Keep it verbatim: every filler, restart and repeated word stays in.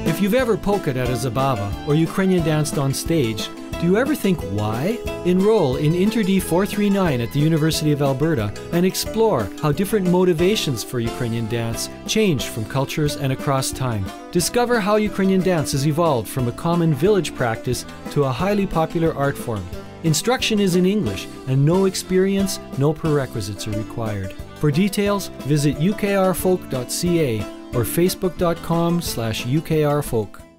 If you've ever polka'd at a Zabava or Ukrainian danced on stage, do you ever think why? Enroll in I N T D four three nine at the University of Alberta and explore how different motivations for Ukrainian dance change from cultures and across time. Discover how Ukrainian dance has evolved from a common village practice to a highly popular art form. Instruction is in English, and no experience, no prerequisites are required. For details, visit u k r folk dot c a or facebook dot com slash u k r folk.